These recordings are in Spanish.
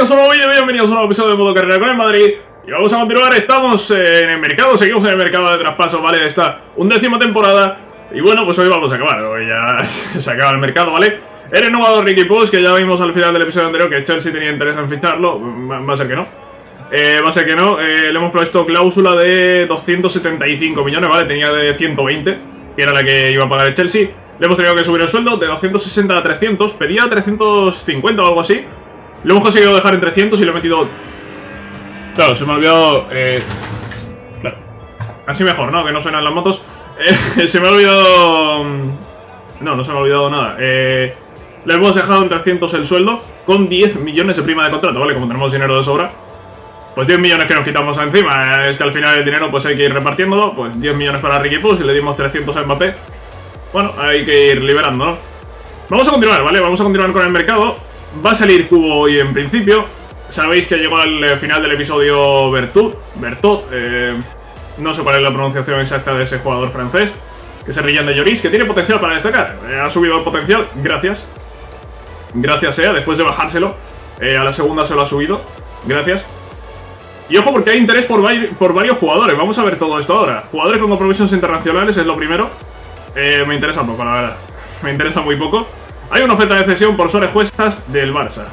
bienvenidos a un nuevo vídeo, bienvenidos a un nuevo episodio de Modo Carrera con el Madrid. Y vamos a continuar, estamos en el mercado, seguimos en el mercado de traspaso, ¿vale? Está 11ª temporada. Y bueno, pues hoy vamos a acabar, hoy ya se acaba el mercado, ¿vale? El renovador Riqui Puig, que ya vimos al final del episodio anterior que Chelsea tenía interés en ficharlo, va a ser que no. Va a ser que no, le hemos puesto cláusula de 275 millones, ¿vale? Tenía de 120, que era la que iba a pagar el Chelsea. Le hemos tenido que subir el sueldo de 260 a 300, pedía 350 o algo así. Lo hemos conseguido dejar en 300 y lo he metido... Claro, se me ha olvidado... Claro. Así mejor, ¿no? Que no suenan las motos. Se me ha olvidado... No se me ha olvidado nada. Le hemos dejado en 300 el sueldo con 10 millones de prima de contrato, ¿vale? Como tenemos dinero de sobra, pues 10 millones que nos quitamos encima. Es que al final el dinero pues hay que ir repartiéndolo. Pues 10 millones para Riqui Puig y le dimos 300 a Mbappé. Bueno, hay que ir liberando, ¿no? Vamos a continuar, ¿vale? Vamos a continuar con el mercado. Va a salir Cubo hoy en principio. Sabéis que llegó al final del episodio Bertot, no sé cuál es la pronunciación exacta de ese jugador francés, que es el Ryan de Lloris, que tiene potencial para destacar. Ha subido el potencial, gracias. Gracias, después de bajárselo. A la segunda se lo ha subido. Gracias. Y ojo porque hay interés por varios jugadores. Vamos a ver todo esto ahora. Jugadores con compromisos internacionales es lo primero. Me interesa poco, la verdad. Me interesa muy poco. Hay una oferta de cesión por Suárez Cuestas del Barça.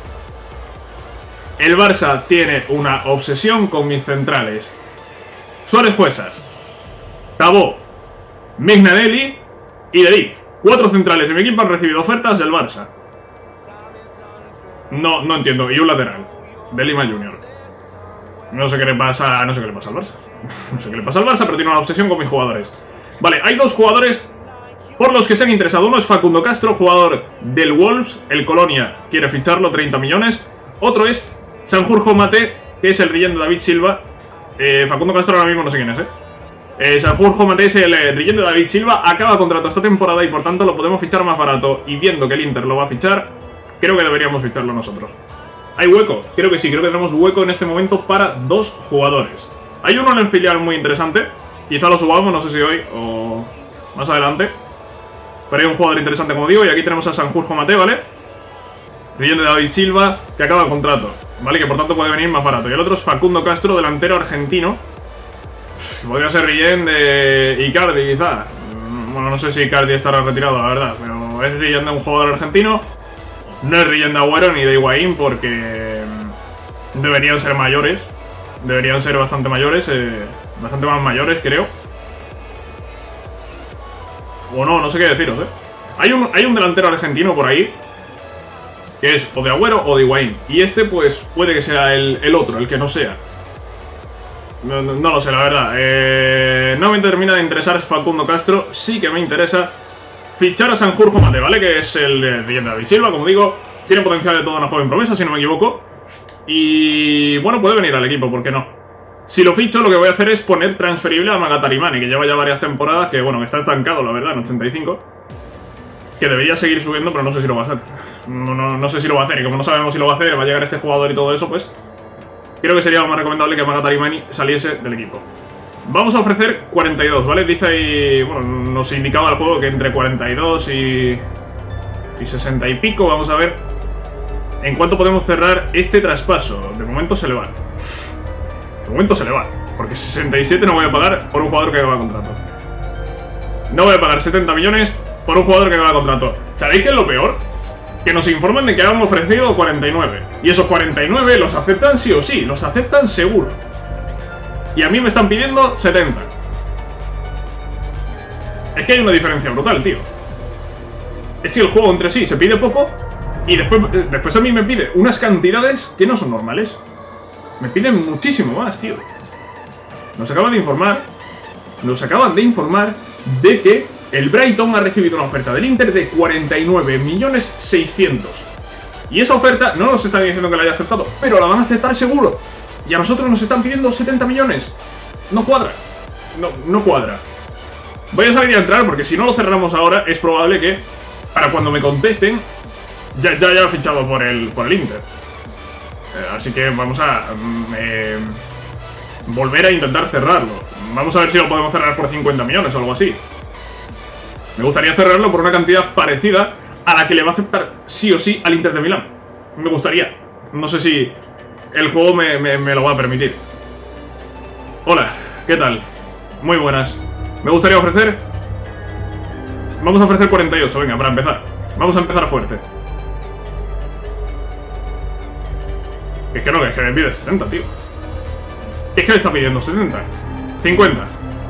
El Barça tiene una obsesión con mis centrales. Suárez Cuestas, Tabó, Mignanelli y Delic. 4 centrales de mi equipo han recibido ofertas del Barça. No entiendo. Y un lateral de Lima Junior. No sé qué le pasa al Barça. No sé qué le pasa al Barça, pero tiene una obsesión con mis jugadores. Vale, hay 2 jugadores por los que se han interesado. Uno es Facundo Castro, jugador del Wolves. El Colonia quiere ficharlo, 30 millones. Otro es Sanjurjo Mate, que es el relleno de David Silva. Facundo Castro ahora mismo no sé quién es, Sanjurjo Mate es el relleno de David Silva. Acaba contrato esta temporada y por tanto lo podemos fichar más barato. Y viendo que el Inter lo va a fichar, creo que deberíamos ficharlo nosotros. ¿Hay hueco? Creo que sí, creo que tenemos hueco en este momento para 2 jugadores. Hay uno en el filial muy interesante. Quizá lo subamos, no sé si hoy o más adelante. Pero hay un jugador interesante, como digo. Y aquí tenemos a Sanjurjo Mate, ¿vale? Relleno de David Silva, que acaba el contrato, ¿vale? Que por tanto puede venir más barato. Y el otro es Facundo Castro, delantero argentino. Podría ser Rillén de Icardi, quizá. Bueno, no sé si Icardi estará retirado, la verdad. Pero es Rillén de un jugador argentino. No es Rillén de Agüero ni de Higuaín, porque deberían ser mayores. Deberían ser bastante mayores. Bastante más mayores, creo. O no sé qué deciros, Hay un delantero argentino por ahí, que es o de Agüero o de Higuaín. Y este, pues, puede que sea el otro, el que no sea. No lo sé, la verdad. No me termina de interesar Facundo Castro. Sí que me interesa fichar a Sanjurjo Mate, ¿vale? Que es el de David Silva, como digo. Tiene potencial de toda una joven promesa, si no me equivoco. Y bueno, puede venir al equipo, ¿por qué no? Si lo ficho, lo que voy a hacer es poner transferible a Magatarimani, que lleva ya varias temporadas, que bueno, que está estancado, la verdad, en 85. Que debería seguir subiendo, pero no sé si lo va a hacer. No sé si lo va a hacer, y como no sabemos si lo va a hacer, va a llegar este jugador y todo eso, pues creo que sería lo más recomendable que Magatarimani saliese del equipo. Vamos a ofrecer 42, ¿vale? Dice ahí, bueno, nos indicaba el juego que entre 42 y 60 y pico. Vamos a ver en cuánto podemos cerrar este traspaso. De momento se le va. De momento se le va, porque 67 no voy a pagar por un jugador que acaba contrato. No voy a pagar 70 millones por un jugador que acaba contrato. ¿Sabéis qué es lo peor? Que nos informan de que han ofrecido 49. Y esos 49 los aceptan sí o sí. Los aceptan seguro. Y a mí me están pidiendo 70. Es que hay una diferencia brutal, tío. Es que el juego entre sí se pide poco. Y después a mí me pide unas cantidades que no son normales. Me piden muchísimo más, tío. Nos acaban de informar de que el Brighton ha recibido una oferta del Inter de 49.600.000. Y esa oferta no nos están diciendo que la haya aceptado, pero la van a aceptar seguro. Y a nosotros nos están pidiendo 70 millones. No cuadra. No cuadra. Voy a salir y a entrar porque si no lo cerramos ahora es probable que para cuando me contesten ya haya fichado por el Inter. Así que vamos a volver a intentar cerrarlo. Vamos a ver si lo podemos cerrar por 50 millones o algo así. Me gustaría cerrarlo por una cantidad parecida a la que le va a aceptar sí o sí al Inter de Milán. Me gustaría. No sé si el juego me lo va a permitir. Hola, ¿qué tal? Muy buenas. Me gustaría ofrecer... Vamos a ofrecer 48, venga, para empezar. Vamos a empezar fuerte. Es que no, que es que me pide 70, tío. Es que le está pidiendo 70. 50.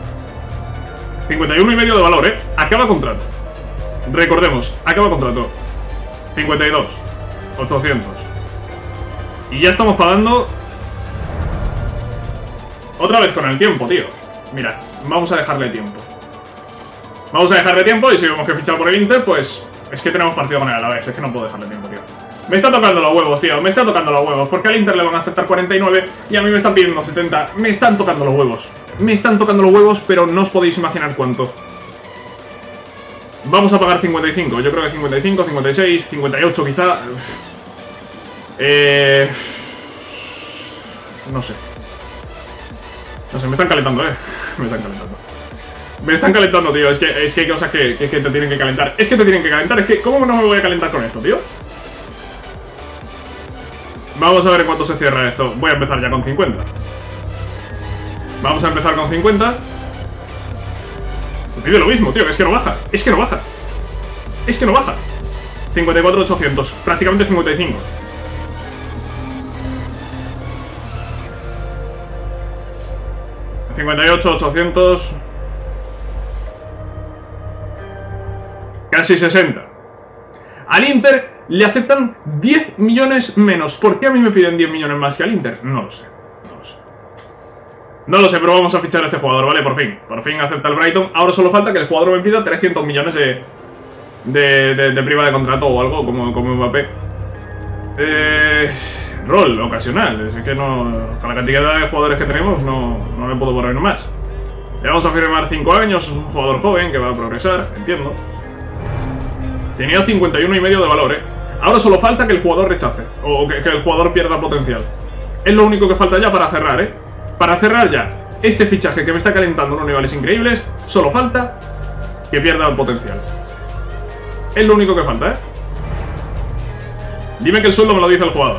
51,5 de valor, ¿eh? Acaba contrato. Recordemos, acaba contrato. 52. 800. Y ya estamos pagando... Otra vez con el tiempo, tío. Mira, vamos a dejarle tiempo. Vamos a dejarle tiempo y si vemos que fichar por el Inter, pues... Es que tenemos partido con él a la vez, es que no puedo dejarle tiempo, tío. Me está tocando los huevos, tío, me está tocando los huevos. Porque al Inter le van a aceptar 49 y a mí me están pidiendo 70. Me están tocando los huevos. Me están tocando los huevos, pero no os podéis imaginar cuánto. Vamos a pagar 55. Yo creo que 55, 56, 58 quizá. No sé. No sé, me están calentando, Me están calentando. Me están calentando, tío. Es que hay cosas que te tienen que calentar. Es que te tienen que calentar. Es que, ¿cómo no me voy a calentar con esto, tío? Vamos a ver en cuánto se cierra esto. Voy a empezar ya con 50. Vamos a empezar con 50. Me pide lo mismo, tío. Es que no baja. Es que no baja. Es que no baja. 54,800. Prácticamente 55. $58,800. Casi 60. Al Inter le aceptan 10 millones menos. ¿Por qué a mí me piden 10 millones más que al Inter? No lo sé. No lo sé. No lo sé, pero vamos a fichar a este jugador, ¿vale? Por fin. Por fin acepta el Brighton. Ahora solo falta que el jugador me pida 300 millones de prima de contrato o algo como Mbappé. Rol ocasional. Es que no... Con la cantidad de jugadores que tenemos no le puedo poner más. Le vamos a firmar 5 años. Es un jugador joven que va a progresar. Entiendo. Tenía 51,5 de valor, Ahora solo falta que el jugador rechace. O que el jugador pierda potencial. Es lo único que falta ya para cerrar, Para cerrar ya este fichaje que me está calentando unos niveles increíbles. Solo falta que pierda el potencial. Es lo único que falta, Dime que el sueldo me lo dice el jugador.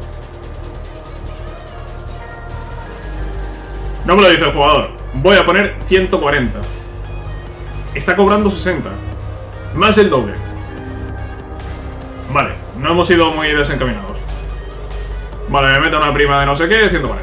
No me lo dice el jugador. Voy a poner 140. Está cobrando 60. Más el doble. Vale, no hemos ido muy desencaminados. Vale, me meto una prima de no sé qué, 140.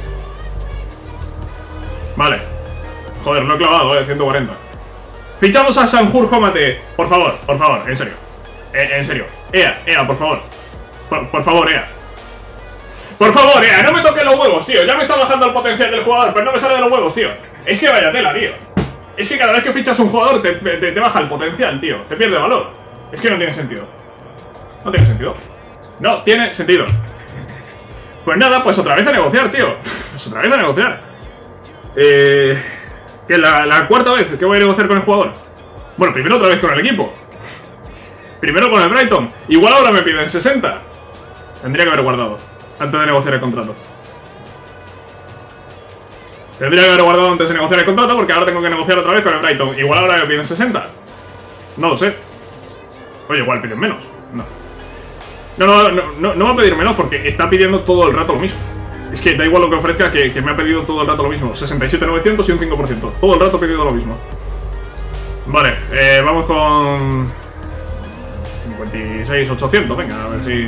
Vale. Joder, lo he clavado, 140. Fichamos a Sanjurjo Mate. Por favor, en serio. En serio. Ea, por favor. Por favor, Ea. Por favor, Ea, no me toques los huevos, tío. Ya me está bajando el potencial del jugador, pero no me sale de los huevos, tío. Es que vaya tela, tío. Es que cada vez que fichas un jugador te baja el potencial, tío. Te pierde valor. Es que no tiene sentido. ¿No tiene sentido? No, tiene sentido. Pues nada, pues otra vez a negociar, tío. Pues otra vez a negociar. Que la cuarta vez que voy a negociar con el jugador. Bueno, primero otra vez con el equipo. Primero con el Brighton. Igual ahora me piden 60. Tendría que haber guardado antes de negociar el contrato. Tendría que haber guardado antes de negociar el contrato, porque ahora tengo que negociar otra vez con el Brighton. Igual ahora me piden 60. No lo sé. Oye, igual piden menos. No va a pedir menos porque está pidiendo todo el rato lo mismo. Es que da igual lo que ofrezca, que me ha pedido todo el rato lo mismo. 67,900 y un 5%. Todo el rato ha pedido lo mismo. Vale, vamos con 56,800. Venga, a ver si...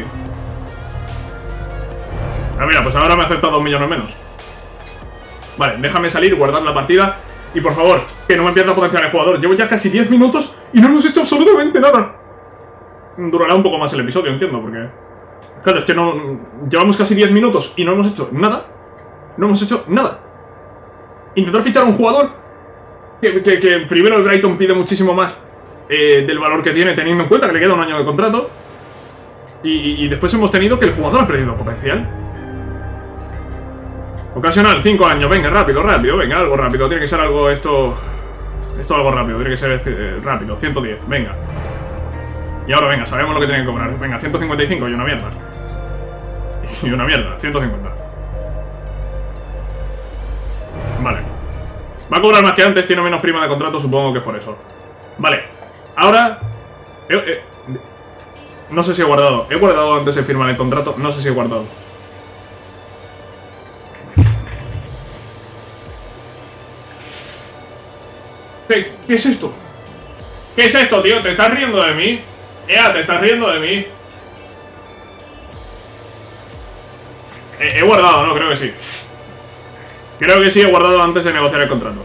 Ah, mira, pues ahora me acepta 2 millones menos. Vale, déjame salir, guardar la partida. Y por favor, que no me pierda potencial el jugador. Llevo ya casi 10 minutos y no hemos hecho absolutamente nada. Durará un poco más el episodio, entiendo, porque... Claro, es que no... Llevamos casi 10 minutos y no hemos hecho nada. No hemos hecho nada. Intentar fichar a un jugador que primero el Brighton pide muchísimo más del valor que tiene, teniendo en cuenta que le queda un año de contrato. Y después hemos tenido que el jugador ha perdido potencial. Ocasional, 5 años, venga, rápido, venga, algo rápido. Tiene que ser algo, esto algo rápido, tiene que ser rápido, 110, venga. Y ahora, venga, sabemos lo que tiene que cobrar. Venga, 155 y una mierda. Y una mierda, 150. Vale. Va a cobrar más que antes, tiene menos prima de contrato, supongo que es por eso. Vale, ahora... No sé si he guardado. He guardado antes de firmar el contrato. No sé si he guardado. ¿Qué es esto? ¿Qué es esto, tío? ¿Te estás riendo de mí? ¿Te estás riendo de mí? He guardado, ¿no? Creo que sí. Creo que sí, he guardado antes de negociar el contrato.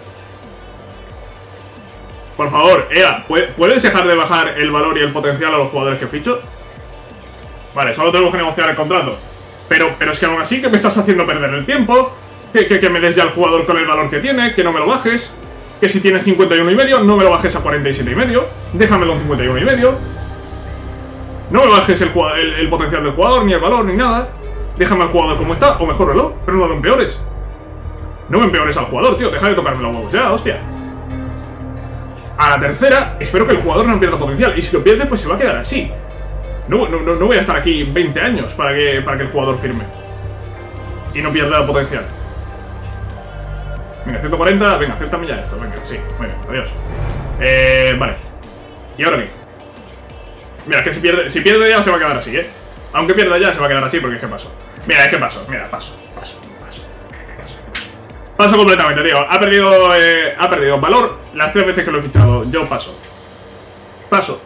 Por favor, ¿puedes dejar de bajar el valor y el potencial a los jugadores que ficho? Vale, solo tenemos que negociar el contrato. Pero es que aún así que me estás haciendo perder el tiempo. Que me des ya al jugador con el valor que tiene, que no me lo bajes. Que si tiene 51,5, no me lo bajes a 47,5. Déjamelo en 51,5. No me bajes el potencial del jugador, ni el valor, ni nada. Déjame al jugador como está, o mejóralo, pero no lo empeores. No me empeores al jugador, tío, deja de tocarme los huevos ya, hostia. A la tercera, espero que el jugador no pierda potencial. Y si lo pierde, pues se va a quedar así. No voy a estar aquí 20 años para que el jugador firme y no pierda el potencial. Venga, 140, venga, acéptame ya esto. Venga, sí, venga, adiós. Vale. ¿Y ahora qué? Mira, es que si pierde ya se va a quedar así, Aunque pierda ya se va a quedar así porque es que paso. Mira, es que paso, mira, paso. Paso completamente, tío. Ha perdido valor las 3 veces que lo he fichado. Yo paso. Paso.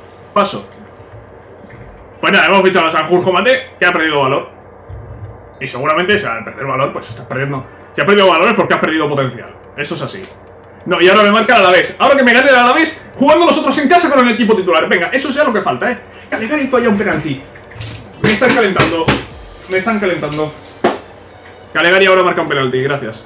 Pues nada, hemos fichado a Sanjurjo Mate, que ha perdido valor. Y seguramente, si al perder valor, pues estás perdiendo. Si has perdido valor es porque has perdido potencial. Eso es así. No, y ahora me marca el Alavés. Ahora que me gane el Alavés, jugando nosotros en casa con el equipo titular. Venga, eso sea lo que falta, Calegari falla un penalti. Me están calentando. Calegari ahora marca un penalti, gracias.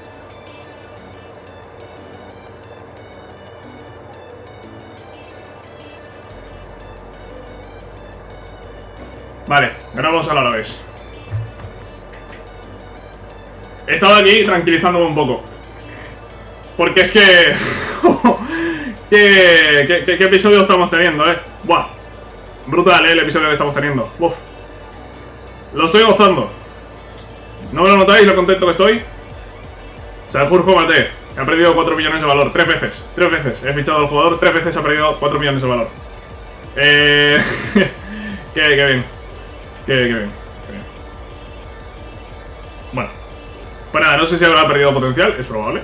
Vale, ganamos al Alavés. He estado aquí tranquilizándome un poco. Porque es que... ¿Qué episodio estamos teniendo, Buah. Brutal, el episodio que estamos teniendo. Uf. Lo estoy gozando. ¿No me lo notáis lo contento que estoy? Sanjurjo Mate, que ha perdido 4 millones de valor. 3 veces. 3 veces. He fichado al jugador. 3 veces ha perdido 4 millones de valor. Qué bien. Qué bien. Bueno. Pues nada, no sé si habrá perdido potencial. Es probable.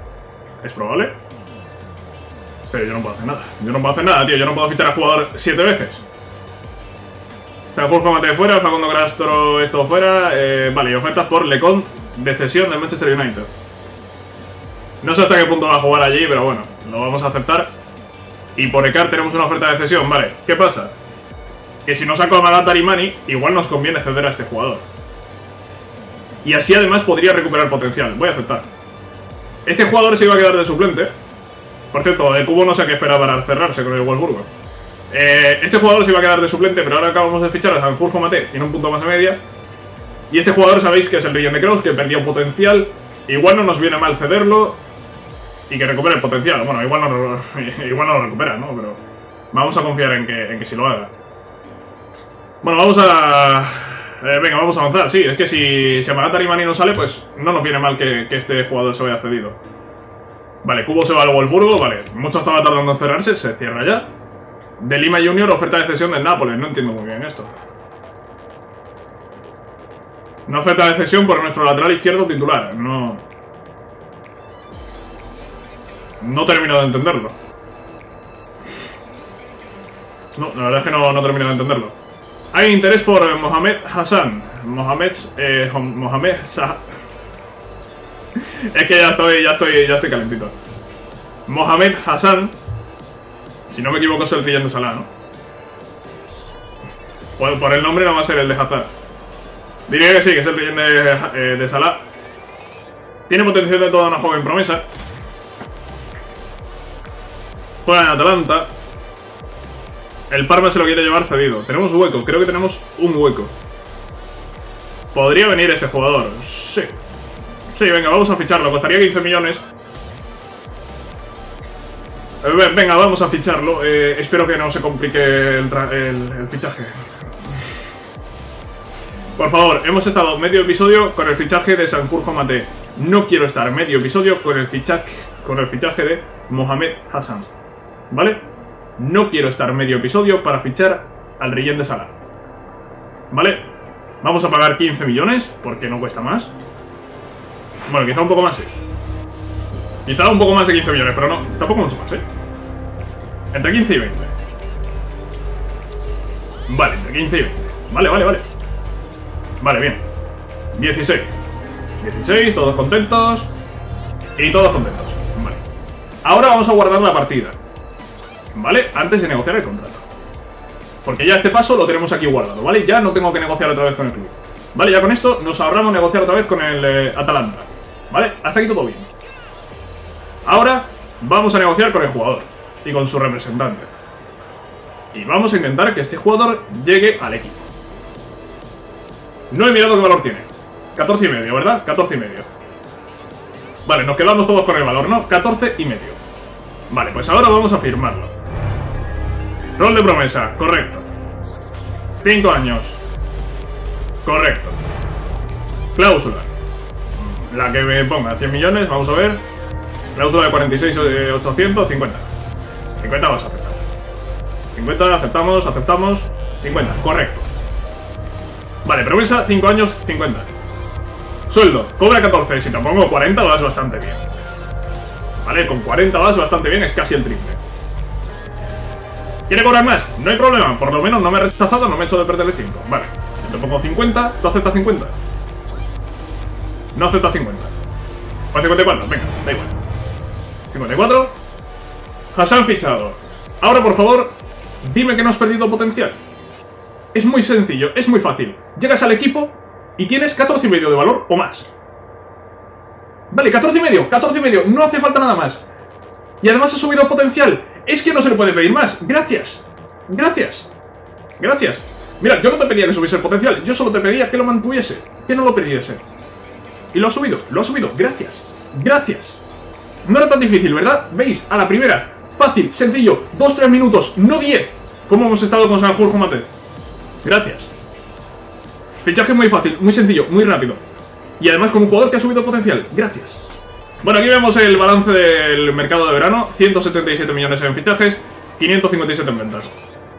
Pero yo no puedo hacer nada. Tío. Yo no puedo fichar al jugador 7 veces. Sanjurjo Mate fuera, Facundo Castro esto fuera. Vale, y ofertas por Lecon de cesión del Manchester United. No sé hasta qué punto va a jugar allí, pero bueno, lo vamos a aceptar. Y por Ekar tenemos una oferta de cesión, vale. ¿Qué pasa? Que si no saco a Magat Tarimani, igual nos conviene ceder a este jugador. Y así además podría recuperar potencial. Voy a aceptar. Este jugador se iba a quedar de suplente. Por cierto, el cubo no sé a qué espera para cerrarse con el Wolfsburgo. Este jugador se iba a quedar de suplente, pero ahora acabamos de fichar a Sanjurjo Mate. Tiene un punto más de media. Y este jugador sabéis que es el Rillon de Kroos, que perdió potencial. Igual no nos viene mal cederlo y que recupere el potencial. Bueno, igual no lo recupera, ¿no? Pero vamos a confiar en que sí lo haga. Bueno, vamos a... venga, vamos a avanzar. Sí, es que si Magat Tarimani no sale, pues no nos viene mal que este jugador se vaya cedido. Vale, Cubo se va al Wolfsburgo. Vale, mucho estaba tardando en cerrarse. Se cierra ya. De Lima Junior, oferta de cesión del Nápoles. No entiendo muy bien esto. Una oferta de cesión por nuestro lateral izquierdo titular. No termino de entenderlo. No, la verdad es que no termino de entenderlo. Hay interés por Mohamed Hassan. Mohamed es que ya estoy calentito. Mohamed Hassan. Si no me equivoco es el Rillon de Salah, ¿no? Por el nombre no va a ser el de Hazard. Diría que sí, que es el Rillon de Salah. Tiene potencial de toda una joven promesa. Juega en Atalanta. El Parma se lo quiere llevar cedido. Tenemos hueco, creo que tenemos un hueco. ¿Podría venir este jugador? Sí. Sí, venga, vamos a ficharlo. Costaría 15 millones. Venga, vamos a ficharlo. Espero que no se complique el fichaje. Por favor, hemos estado medio episodio con el fichaje de Sanjurjo Mate. No quiero estar medio episodio con el fichaje de Mohamed Hassan. ¿Vale? No quiero estar medio episodio para fichar al Rillén de Salah. ¿Vale? Vamos a pagar 15 millones, porque no cuesta más. Bueno, quizá un poco más, sí. Quizá un poco más de 15 millones, pero no, tampoco mucho más, ¿eh? Entre 15 y 20. Vale, entre 15 y 20. Vale, vale, vale. Vale, bien. 16. 16, todos contentos. Y todos contentos. Vale. Ahora vamos a guardar la partida. ¿Vale? Antes de negociar el contrato. Porque ya este paso lo tenemos aquí guardado, ¿vale? Ya no tengo que negociar otra vez con el club. Vale, ya con esto nos ahorramos negociar otra vez con el Atalanta. ¿Vale? Hasta aquí todo bien. Ahora vamos a negociar con el jugador y con su representante. Y vamos a intentar que este jugador llegue al equipo. No he mirado qué valor tiene. 14,5, ¿verdad? 14,5. Vale, nos quedamos todos con el valor, ¿no? 14,5. Vale, pues ahora vamos a firmarlo. Rol de promesa, correcto. 5 años. Correcto. Cláusula. La que me ponga, 100 millones, vamos a ver. Cláusula de 46,800, 50. 50 vas a aceptar. 50, aceptamos, aceptamos. 50, correcto. Vale, promesa, 5 años, 50. Sueldo, cobra 14. Si te pongo 40 vas bastante bien. Vale, con 40 vas bastante bien, es casi el triple. ¿Quiere cobrar más? No hay problema, por lo menos no me he rechazado, no me he hecho de perder el tiempo. Vale, si te pongo 50, ¿tú aceptas 50? No aceptas 50. Pues 54, venga, da igual. 54. Hassan fichado. Ahora, por favor, dime que no has perdido potencial. Es muy sencillo, es muy fácil. Llegas al equipo y tienes 14,5 de valor o más. Vale, 14,5, 14,5, no hace falta nada más. Y además ha subido potencial. Es que no se le puede pedir más. Gracias. Gracias. Gracias. Mira, yo no te pedía que subiese el potencial, yo solo te pedía que lo mantuviese, que no lo perdiese. Y lo ha subido, gracias. Gracias. No era tan difícil, ¿verdad? ¿Veis? A la primera. Fácil, sencillo, 2-3 minutos, no 10. Como hemos estado con Sanjurjo Mate. Gracias. Fichaje muy fácil, muy sencillo, muy rápido. Y además con un jugador que ha subido potencial. Gracias. Bueno, aquí vemos el balance del mercado de verano. 177 millones en fichajes, 557 en ventas.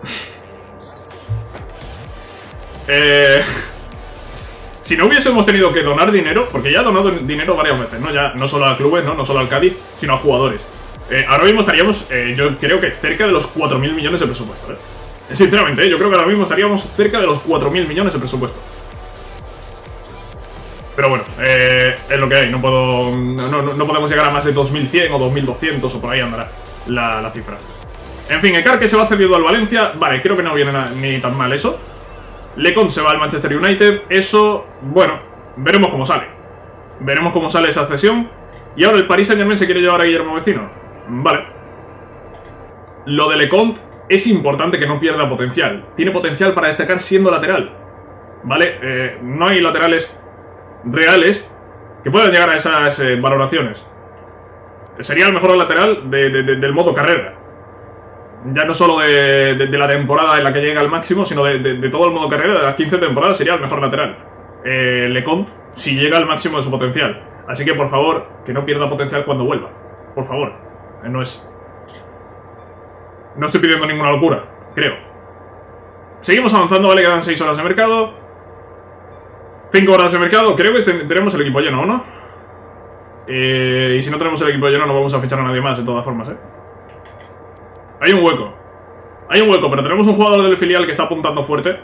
Si no hubiésemos tenido que donar dinero, porque ya he donado dinero varias veces, ¿no? Ya no solo a clubes, ¿no? No solo al Cádiz, sino a jugadores. Ahora mismo estaríamos, yo creo que cerca de los 4.000 millones de presupuesto, Sinceramente, yo creo que ahora mismo estaríamos cerca de los 4.000 millones de presupuesto. Pero bueno, es lo que hay, no podemos llegar a más de 2.100 o 2.200 o por ahí andará la cifra. En fin, Ekar que se va cedido al Valencia, vale, creo que no viene ni tan mal eso. Lecon se va al Manchester United, eso, bueno, veremos cómo sale. Veremos cómo sale esa cesión. Y ahora el Paris Saint-Germain se quiere llevar a Guillermo Vecino. Vale. Lo de Lecon es importante que no pierda potencial. Tiene potencial para destacar siendo lateral. ¿Vale? No hay laterales reales que puedan llegar a esas valoraciones. Sería el mejor lateral del modo carrera. Ya no solo de la temporada en la que llega al máximo, sino de todo el modo carrera, de las 15 temporadas, sería el mejor lateral. Lecomte, si llega al máximo de su potencial. Así que, por favor, que no pierda potencial cuando vuelva. Por favor. No estoy pidiendo ninguna locura, creo. Seguimos avanzando, vale, quedan 6 horas de mercado. 5 horas de mercado, creo que tenemos el equipo lleno, ¿o no? Y si no tenemos el equipo lleno no vamos a fichar a nadie más, de todas formas, Hay un hueco. Hay un hueco, pero tenemos un jugador del filial que está apuntando fuerte.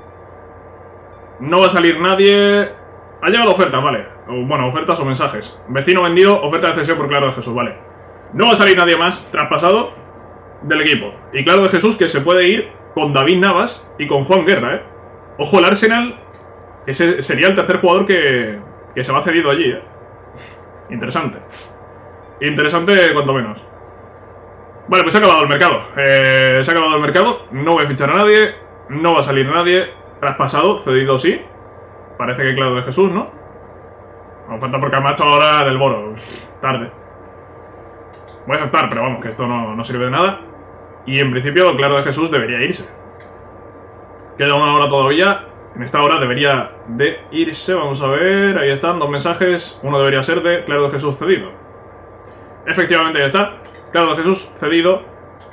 No va a salir nadie. Ha llegado oferta, vale. Bueno, ofertas o mensajes. Vecino vendido, oferta de cesión por Claro de Jesús, vale. No va a salir nadie más traspasado del equipo. Y Claro de Jesús que se puede ir con David Navas y con Juan Guerra, Ojo el Arsenal. Ese sería el tercer jugador que se va cedido allí, Interesante. Interesante cuanto menos. Vale, pues se ha acabado el mercado. Se ha acabado el mercado. No voy a fichar a nadie. No va a salir nadie. Traspasado, cedido sí. Parece que Claro de Jesús, ¿no? Me falta por Camacho ahora del Boro. Tarde. Voy a aceptar, pero vamos, que esto no sirve de nada. Y en principio Claro de Jesús debería irse. Queda una hora todavía. En esta hora debería de irse. Vamos a ver, ahí están, 2 mensajes. Uno debería ser de Claro de Jesús cedido. Efectivamente, ya está. Claro de Jesús cedido.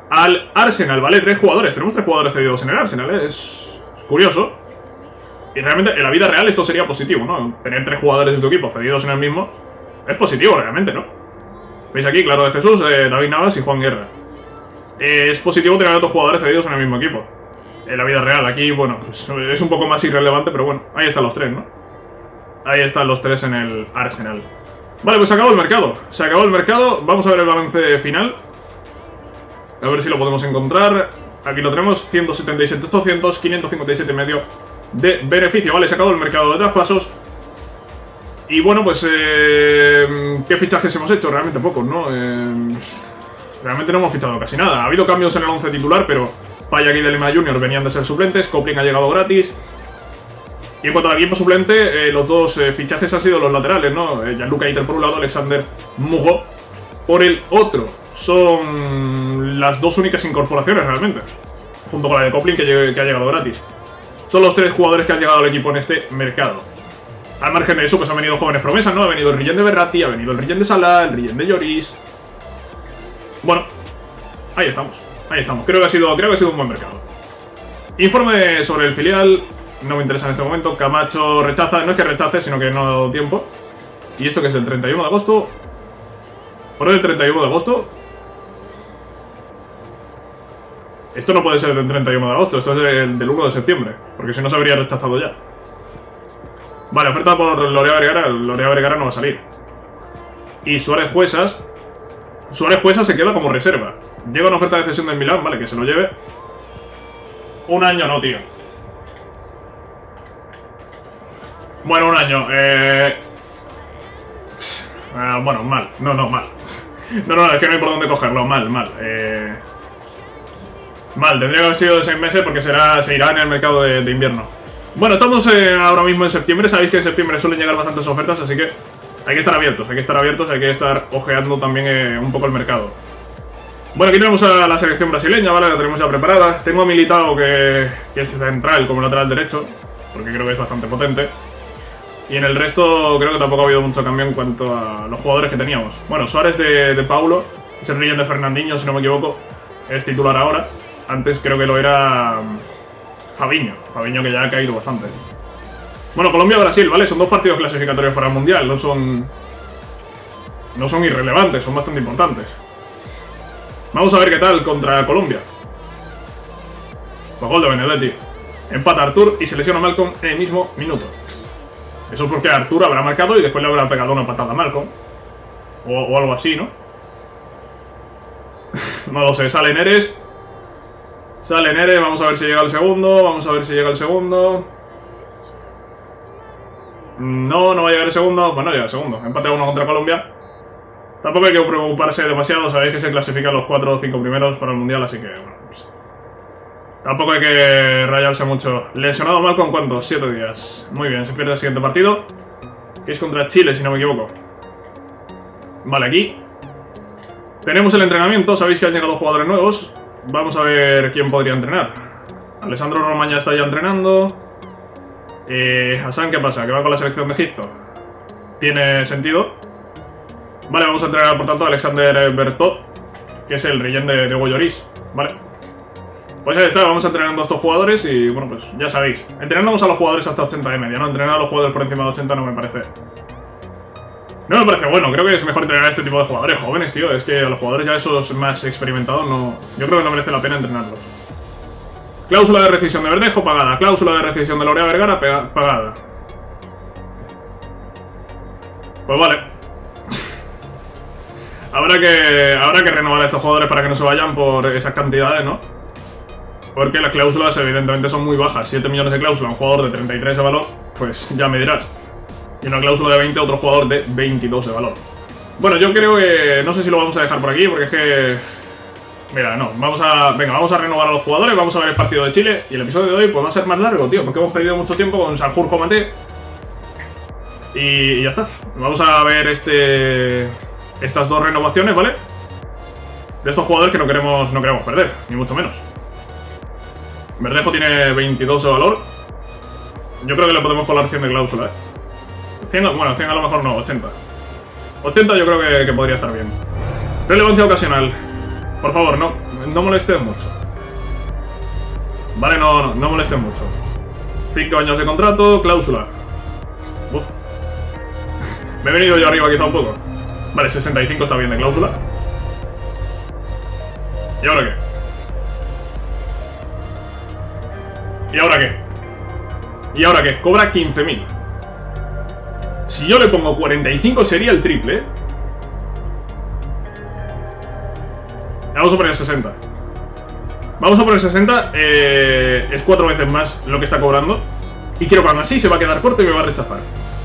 al Arsenal, ¿vale? 3 jugadores. Tenemos 3 jugadores cedidos en el Arsenal, ¿eh? Es curioso. Y realmente en la vida real esto sería positivo, ¿no? Tener 3 jugadores de tu equipo cedidos en el mismo es positivo realmente, ¿no? ¿Veis aquí? Claro de Jesús, David Navas y Juan Guerra. Es positivo tener a 2 jugadores cedidos en el mismo equipo. En la vida real, aquí, bueno, pues es un poco más irrelevante, pero bueno, ahí están los 3, ¿no? Ahí están los 3 en el Arsenal. Vale, pues se acabó el mercado. Se acabó el mercado. Vamos a ver el balance final. A ver si lo podemos encontrar. Aquí lo tenemos, 177 800, 557 y medio de beneficio. Vale, se acabó el mercado de traspasos. Y bueno, pues ¿qué fichajes hemos hecho? Realmente pocos, ¿no? Realmente no hemos fichado casi nada. Ha habido cambios en el 11 titular, pero Payag y de Lima Jr. venían de ser suplentes. Coplin ha llegado gratis. Y en cuanto al equipo suplente, los 2 fichajes han sido los laterales, ¿no? Gianluca Iter por un lado, Alexander Mujo por el otro. Son las 2 únicas incorporaciones realmente, junto con la de Coplin que ha llegado gratis. Son los 3 jugadores que han llegado al equipo en este mercado. Al margen de eso, pues han venido jóvenes promesas, ¿no? Ha venido el Rillen de Berratti, ha venido el Rillen de Salah, el Rillen de Lloris. Bueno, ahí estamos. Ahí estamos. Creo que ha sido un buen mercado. Informe sobre el filial. No me interesa en este momento. Camacho rechaza. No es que rechace, sino que no ha dado tiempo. ¿Y esto que es el 31 de agosto? ¿Por el 31 de agosto? Esto no puede ser del 31 de agosto. Esto es el del 1 de septiembre. Porque si no se habría rechazado ya. Vale, oferta por Lorea Vergara. Lorea Vergara no va a salir. Y Suárez Juesas. Suárez Juesas se queda como reserva. Llega una oferta de cesión del Milán. Vale, que se lo lleve. Un año no, tío. Bueno, un año. Bueno, mal. No, mal. No, es que no hay por dónde cogerlo. Mal. Mal, tendría que haber sido de 6 meses porque se irá en el mercado de invierno. Bueno, estamos ahora mismo en septiembre. Sabéis que en septiembre suelen llegar bastantes ofertas, así que hay que estar abiertos, hay que estar ojeando también un poco el mercado. Bueno, aquí tenemos a la selección brasileña, ¿vale? La tenemos ya preparada. Tengo a Militao, que es central como lateral derecho, porque creo que es bastante potente. Y en el resto creo que tampoco ha habido mucho cambio en cuanto a los jugadores que teníamos. Bueno, Suárez de Paulo, es el Rillen de Fernandinho, si no me equivoco, es titular ahora. Antes creo que lo era Fabinho, que ya ha caído bastante. Bueno, Colombia-Brasil, ¿vale? Son 2 partidos clasificatorios para el Mundial, no son irrelevantes, son bastante importantes. Vamos a ver qué tal contra Colombia. Pues gol de Benedetti. Empata Artur y se lesiona a Malcolm en el mismo minuto. Eso es porque Artur habrá marcado y después le habrá pegado una patada a Malcolm. O algo así, ¿no? No lo sé, sale Neres. Vamos a ver si llega el segundo. No va a llegar el segundo. Bueno, llega el segundo. Empate a 1 contra Colombia. Tampoco hay que preocuparse demasiado. Sabéis que se clasifican los 4 o 5 primeros para el Mundial, así que bueno, pues, tampoco hay que rayarse mucho. Lesionado Malcolm, ¿cuántos? 7 días. Muy bien, se pierde el siguiente partido, que es contra Chile, si no me equivoco. Vale, aquí tenemos el entrenamiento. Sabéis que han llegado jugadores nuevos. Vamos a ver quién podría entrenar. Alessandro Romaña está ya entrenando. Hassan, ¿qué pasa? ¿Que va con la selección de Egipto? ¿Tiene sentido? Vale, vamos a entrenar por tanto a Alexander Bertot, que es el Rillen de Hugo Lloris. Vale. Pues ahí está, vamos entrenando a estos jugadores y bueno, pues ya sabéis. Entrenamos a los jugadores hasta 80 de media, ¿no? Entrenar a los jugadores por encima de 80 no me parece bueno. Creo que es mejor entrenar a este tipo de jugadores jóvenes, tío. Es que a los jugadores ya esos más experimentados no... Yo creo que no merece la pena entrenarlos. Cláusula de rescisión de Verdejo, pagada. Cláusula de rescisión de Lorea Vergara, pagada. Pues vale. Habrá que renovar a estos jugadores para que no se vayan por esas cantidades, ¿no? Porque las cláusulas evidentemente son muy bajas. 7 millones de cláusula, un jugador de 33 de valor, pues ya me dirás. Y una cláusula de 20, otro jugador de 22 de valor. Bueno, yo creo que... No sé si lo vamos a dejar por aquí, porque es que... Mira, no, vamos a renovar a los jugadores, vamos a ver el partido de Chile. Y el episodio de hoy pues va a ser más largo, tío, porque hemos perdido mucho tiempo con Sanjurjo Maté. Y ya está. Vamos a ver estas 2 renovaciones, ¿vale? De estos jugadores que no queremos perder, ni mucho menos. Verdejo tiene 22 de valor. Yo creo que le podemos colar 100 de cláusula, 100, bueno, 100 a lo mejor no, 80. 80 yo creo que podría estar bien. Relevancia ocasional. Por favor, no. no molesten mucho. Vale, no molesten mucho. 5 años de contrato, cláusula. Uf. Me he venido yo arriba quizá un poco. Vale, 65 está bien de cláusula. ¿Y ahora qué? ¿Y ahora qué? ¿Y ahora qué? Cobra 15.000. Si yo le pongo 45 sería el triple. Vamos a poner 60. Vamos a poner 60. Es 4 veces más lo que está cobrando. Y creo que aún así se va a quedar corto y me va a rechazar.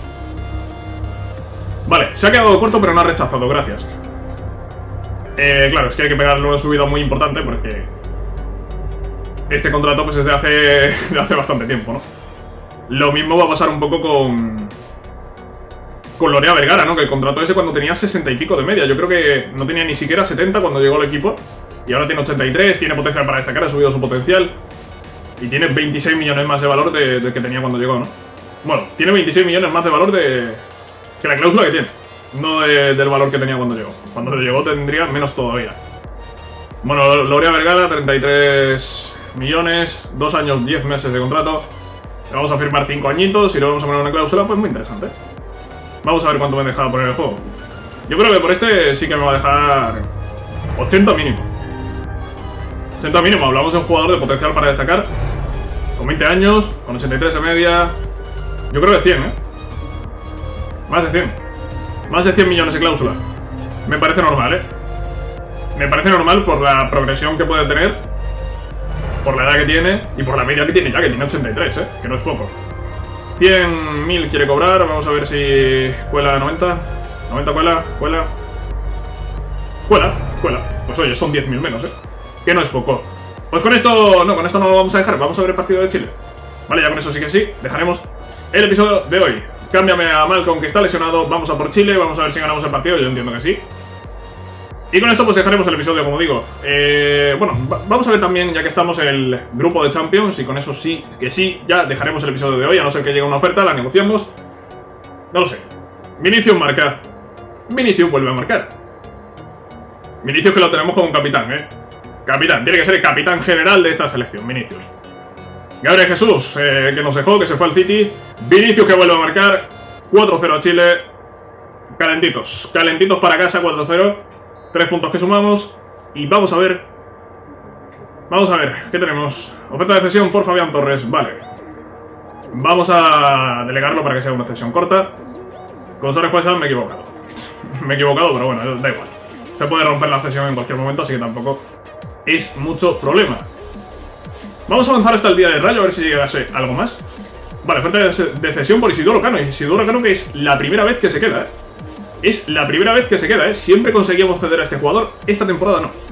Vale, se ha quedado corto pero no ha rechazado, gracias. Claro, es que hay que pegarle una subida muy importante porque este contrato pues es de hace bastante tiempo, ¿no? Lo mismo va a pasar un poco con Lorea Vergara, ¿no? Que el contrato ese cuando tenía 60 y pico de media. Yo creo que no tenía ni siquiera 70 cuando llegó al equipo. Y ahora tiene 83, tiene potencial para destacar, ha subido su potencial. Y tiene 26 millones más de valor de que tenía cuando llegó, ¿no? Bueno, tiene 26 millones más de valor que la cláusula que tiene. No del valor que tenía cuando llegó. Cuando llegó tendría menos todavía. Bueno, Lorea Vergara, 33 millones, 2 años, 10 meses de contrato. Le vamos a firmar 5 añitos y le vamos a poner una cláusula, pues muy interesante. Vamos a ver cuánto me deja poner el juego. Yo creo que por este sí que me va a dejar 80 mínimo. 80 mínimo, hablamos de un jugador de potencial para destacar. Con 20 años, con 83 de media. Yo creo que 100, ¿eh? Más de 100. Más de 100 millones de cláusula. Me parece normal, ¿eh? Me parece normal por la progresión que puede tener, por la edad que tiene y por la media que tiene ya, que tiene 83, ¿eh? Que no es poco. 100.000 quiere cobrar, vamos a ver si cuela 90. 90 cuela. Pues oye, son 10.000 menos, ¿eh? Que no es poco. Pues con esto no lo vamos a dejar. Vamos a ver el partido de Chile. Vale, ya con eso sí que sí. Dejaremos el episodio de hoy. Cámbiame a Malcolm que está lesionado. Vamos a por Chile, vamos a ver si ganamos el partido. Yo entiendo que sí. Y con esto pues dejaremos el episodio, como digo. Bueno, vamos a ver también, ya que estamos en el grupo de Champions, y con eso sí, que sí, ya dejaremos el episodio de hoy, a no ser que llegue una oferta, la negociamos. No lo sé. Vinicius marca. Vinicius vuelve a marcar. Vinicius que lo tenemos como un capitán, ¿eh? Capitán, tiene que ser el capitán general de esta selección, Vinicius. Gabriel Jesús, que nos dejó, que se fue al City. Vinicius que vuelve a marcar. 4-0 a Chile. Calentitos para casa, 4-0. 3 puntos que sumamos. Y vamos a ver. ¿Qué tenemos? Oferta de cesión por Fabián Torres. Vale. Vamos a delegarlo para que sea una cesión corta. Con Suárez Jueza me he equivocado. Me he equivocado, pero bueno, da igual. Se puede romper la cesión en cualquier momento, así que tampoco es mucho problema. Vamos a avanzar hasta el día del Rayo, a ver si llegase algo más. Vale, oferta de cesión por Isidoro Cano. Isidoro Cano que es la primera vez que se queda, ¿eh? Es la primera vez que se queda, ¿eh? Siempre conseguíamos ceder a este jugador. Esta temporada no.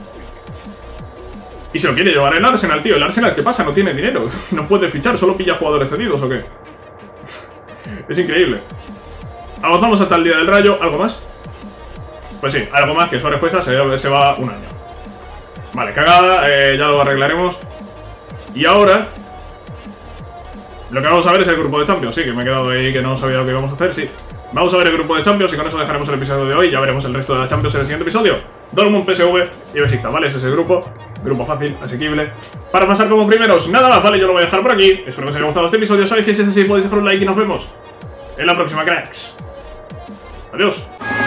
Y se lo quiere llevar el Arsenal, tío. El Arsenal, ¿qué pasa? No tiene dinero. No puede fichar, solo pilla jugadores cedidos, ¿o qué? Es increíble. Avanzamos hasta el día del Rayo. ¿Algo más? Pues sí, algo más, que Suárez Fuesa se va un año. Vale, cagada, ya lo arreglaremos. Y ahora lo que vamos a ver es el grupo de Champions. Sí, que me he quedado ahí que no sabía lo que íbamos a hacer, sí. Vamos a ver el grupo de Champions y con eso dejaremos el episodio de hoy. Ya veremos el resto de la Champions en el siguiente episodio. Dortmund, PSV y Besiktas, ¿vale? Ese es el grupo. Grupo fácil, asequible, para pasar como primeros. Nada más, ¿vale? Yo lo voy a dejar por aquí. Espero que os haya gustado este episodio. Sabéis que si es así podéis dejar un like y nos vemos en la próxima, cracks. Adiós.